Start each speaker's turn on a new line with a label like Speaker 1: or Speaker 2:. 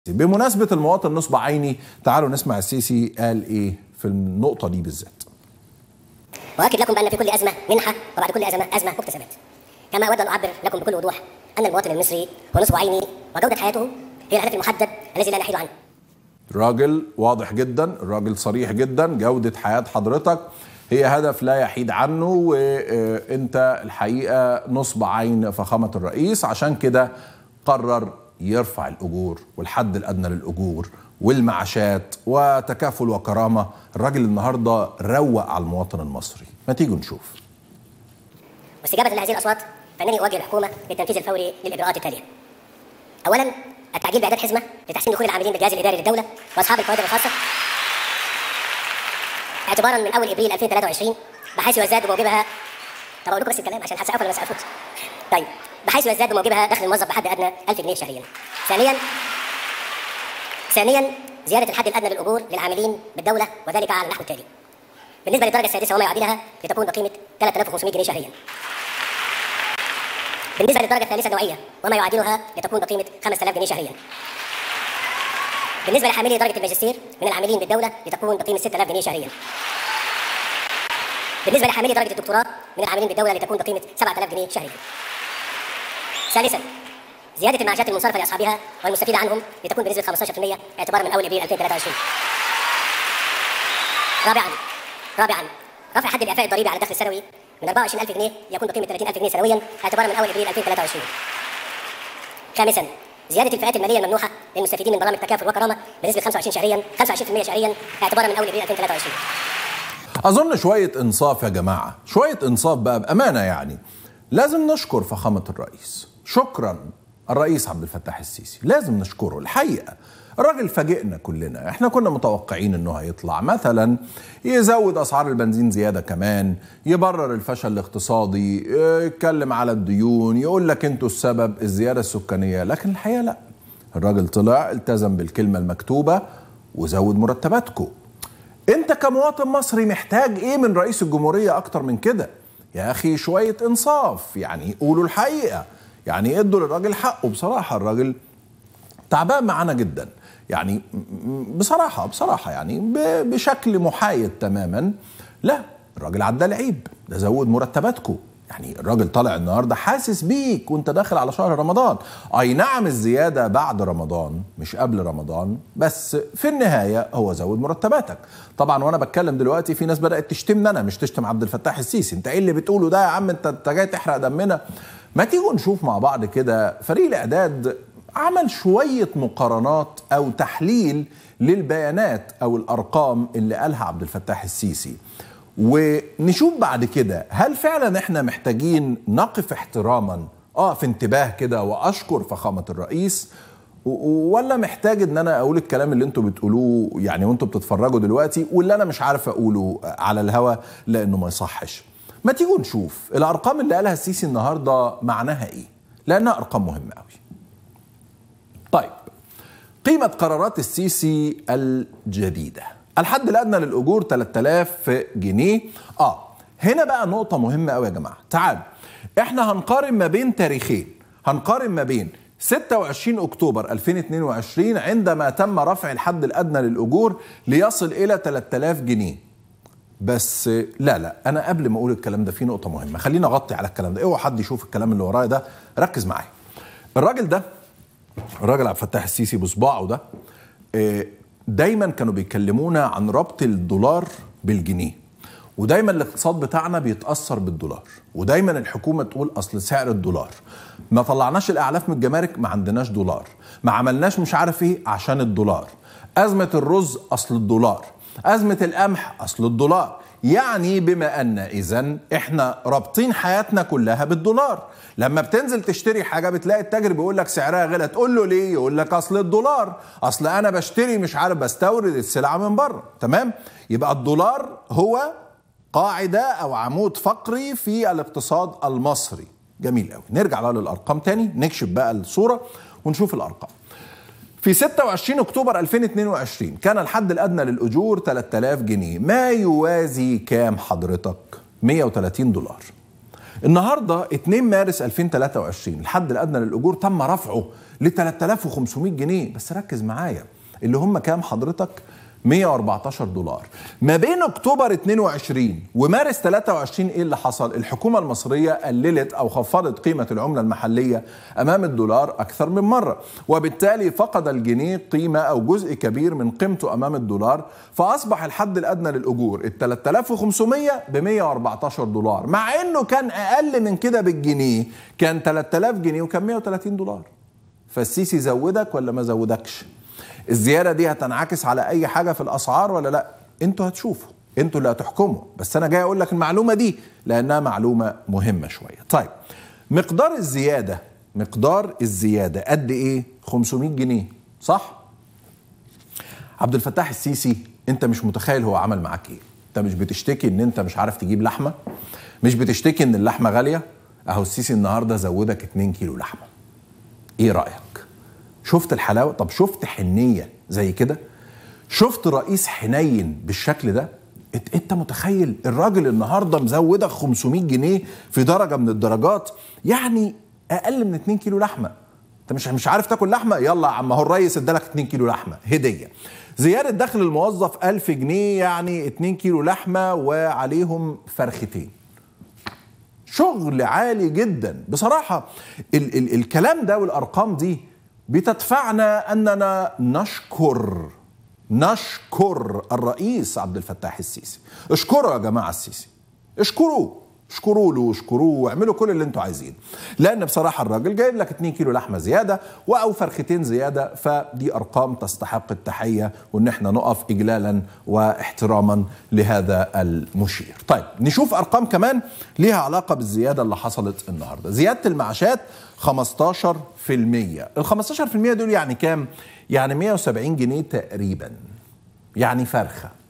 Speaker 1: بمناسبة المواطن نصب عيني، تعالوا نسمع السيسي قال ايه في النقطة دي بالذات.
Speaker 2: وأؤكد لكم بأن في كل أزمة منحة وبعد كل أزمة مكتسبات. كما أود أن أعبر لكم بكل وضوح أن المواطن المصري هو نصب عيني وجودة حياته هي الهدف المحدد الذي لا نحيد عنه.
Speaker 1: الراجل واضح جدا، الراجل صريح جدا، جودة حياة حضرتك هي هدف لا يحيد عنه، وانت الحقيقة نصب عين فخامة الرئيس، عشان كده قرر يرفع الأجور والحد الأدنى للأجور والمعاشات وتكافل وكرامة. الراجل النهاردة روق على المواطن المصري. ما تيجوا نشوف.
Speaker 2: واستجابة لهذه الأصوات فإنني أوجه الحكومة بالتنفيذ الفوري للإجراءات التالية. أولا، التعديل بإعداد حزمة لتحسين دخول العاملين بالجهاز الإداري للدولة وأصحاب الكوادر الخاصة اعتبارا من أول إبريل 2023 بحيث يزداد بموجبها. طب أقول لكم بس الكلام عشان هتسقفوا ولا ما تسقفوش؟ طيب، بحيث يزداد بموجبها دخل الموظف بحد أدنى 1000 جنيه شهريا. ثانيا زيادة الحد الأدنى للأجور للعاملين بالدولة، وذلك على النحو التالي: بالنسبة للدرجة السادسة وما يعادلها لتكون بقيمة 3500 جنيه شهريا. بالنسبة للدرجة الثالثة نوعية وما يعادلها لتكون بقيمة 5000 جنيه شهريا. بالنسبة لحاملي درجة الماجستير من العاملين بالدولة لتكون بقيمة 6000 جنيه شهريا. بالنسبة لحاملي درجة الدكتوراه من العاملين بالدولة لتكون بقيمة 7000 جنيه شهريا. ثالثا، زيادة المعاشات المنصرفة لأصحابها والمستفيد عنهم لتكون بنسبة 15% اعتبارا من أول إبريل 2023. رابعا، رفع حد الإعفاء الضريبي على الدخل السنوي من 24000 جنيه يكون بقيمة 30000 جنيه سنويا اعتبارا من أول إبريل 2023. خامسا، زيادة الفئات المالية الممنوحة للمستفيدين من برامج تكافل وكرامة بنسبة 25% شهريا اعتبارا من أول إبريل 2023.
Speaker 1: أظن شوية إنصاف يا جماعة، شوية إنصاف بقى بأمانة. يعني لازم نشكر فخامة الرئيس. شكرا الرئيس عبد الفتاح السيسي، لازم نشكره. الحقيقة الراجل فاجئنا كلنا، احنا كنا متوقعين انه هيطلع مثلا يزود اسعار البنزين زيادة كمان، يبرر الفشل الاقتصادي، يتكلم على الديون، يقول لك انتوا السبب الزيادة السكانية. لكن الحقيقة لا، الراجل طلع التزم بالكلمة المكتوبة وزود مرتباتكم. انت كمواطن مصري محتاج ايه من رئيس الجمهورية اكتر من كده؟ يا اخي شوية انصاف، يعني قولوا الحقيقة، يعني ادوا للراجل حقه. بصراحة الراجل تعبان معانا جدا، يعني بصراحة يعني بشكل محايد تماما. لا، الراجل عدى العيب، ده زود مرتباتكم. يعني الراجل طالع النهارده حاسس بيك وانت داخل على شهر رمضان. اي نعم الزيادة بعد رمضان مش قبل رمضان، بس في النهاية هو زود مرتباتك. طبعا وانا بتكلم دلوقتي في ناس بدأت تشتمني انا، مش تشتم عبد الفتاح السيسي. انت ايه اللي بتقوله ده يا عم؟ انت جاي تحرق دمنا. ما تيجوا نشوف مع بعض كده. فريق الاعداد عمل شوية مقارنات او تحليل للبيانات او الارقام اللي قالها عبد الفتاح السيسي، ونشوف بعد كده هل فعلا احنا محتاجين نقف احتراما في انتباه كده واشكر فخامة الرئيس، ولا محتاج ان انا اقول الكلام اللي انتوا بتقولوه يعني وانتوا بتتفرجوا دلوقتي، واللي انا مش عارف اقوله على الهوا لانه ما يصحش. ما تيجوا نشوف الارقام اللي قالها السيسي النهارده معناها ايه، لانها ارقام مهمة قوي. طيب، قيمة قرارات السيسي الجديدة: الحد الأدنى للأجور 3000 جنيه. هنا بقى نقطة مهمة قوي يا جماعة. تعالوا احنا هنقارن ما بين تاريخين، هنقارن ما بين 26 أكتوبر 2022 عندما تم رفع الحد الأدنى للأجور ليصل إلى 3000 جنيه. بس لا، أنا قبل ما أقول الكلام ده في نقطة مهمة، خلينا أغطي على الكلام ده. اوعى حد يشوف الكلام اللي ورايا ده، ركز معايا. الراجل عبد الفتاح السيسي بصباعه ده دايما كانوا بيكلمونا عن ربط الدولار بالجنيه، ودايما الاقتصاد بتاعنا بيتأثر بالدولار، ودايما الحكومة تقول اصل سعر الدولار، ما طلعناش الاعلاف من الجمارك ما عندناش دولار، ما عملناش مش عارف ايه عشان الدولار، ازمة الرز اصل الدولار، ازمة القمح اصل الدولار. يعني بما ان اذا احنا رابطين حياتنا كلها بالدولار. لما بتنزل تشتري حاجه بتلاقي التاجر بيقول لك سعرها غلى، تقول له ليه؟ يقول لك اصل الدولار، اصل انا بشتري مش عارف بستورد السلعه من بره. تمام؟ يبقى الدولار هو قاعده او عمود فقري في الاقتصاد المصري. جميل قوي. نرجع بقى للارقام تاني، نكشف بقى الصوره ونشوف الارقام. في 26 أكتوبر 2022 كان الحد الأدنى للأجور 3000 جنيه، ما يوازي كام حضرتك؟ 130 دولار. النهارده 2 مارس 2023 الحد الادنى للاجور تم رفعه ل 3500 جنيه، بس ركز معايا اللي هم كام حضرتك؟ 114 دولار. ما بين اكتوبر 22 ومارس 23 ايه اللي حصل؟ الحكومه المصريه قللت او خفضت قيمه العمله المحليه امام الدولار اكثر من مره، وبالتالي فقد الجنيه قيمه او جزء كبير من قيمته امام الدولار، فاصبح الحد الادنى للاجور ال 3500 ب 114 دولار، مع انه كان اقل من كده بالجنيه، كان 3000 جنيه وكان 130 دولار. فالسيسي زودك ولا ما زودكش؟ الزيادة دي هتنعكس على أي حاجة في الأسعار ولا لأ؟ أنتوا هتشوفوا، أنتوا اللي هتحكموا، بس أنا جاي أقول لك المعلومة دي لأنها معلومة مهمة شوية. طيب مقدار الزيادة قد إيه؟ 500 جنيه، صح؟ عبد الفتاح السيسي أنت مش متخيل هو عمل معاك إيه؟ أنت مش بتشتكي إن أنت مش عارف تجيب لحمة؟ مش بتشتكي إن اللحمة غالية؟ أهو السيسي النهاردة زودك 2 كيلو لحمة. إيه رأيك؟ شفت الحلاوة؟ طب شفت حنية زي كده؟ شفت رئيس حنين بالشكل ده؟ انت متخيل الراجل النهاردة مزودك 500 جنيه في درجة من الدرجات، يعني اقل من 2 كيلو لحمة. انت مش عارف تاكل لحمة؟ يلا يا عم، هو الرئيس ادالك 2 كيلو لحمة هدية. زيادة دخل الموظف 1000 جنيه، يعني 2 كيلو لحمة وعليهم فرختين. شغل عالي جدا بصراحة. الكلام ده والارقام دي بتدفعنا أننا نشكر الرئيس عبد الفتاح السيسي. اشكروا يا جماعة السيسي، اشكروا له، واعملوا كل اللي انتوا عايزين، لأن بصراحة الراجل جايب لك 2 كيلو لحمة زيادة أو فرختين زيادة، فدي أرقام تستحق التحية وإن احنا نقف إجلالا واحتراما لهذا المشير. طيب نشوف أرقام كمان ليها علاقة بالزيادة اللي حصلت النهاردة. زيادة المعاشات 15%. ال 15% دول يعني كام؟ يعني 170 جنيه تقريبا، يعني فرخة.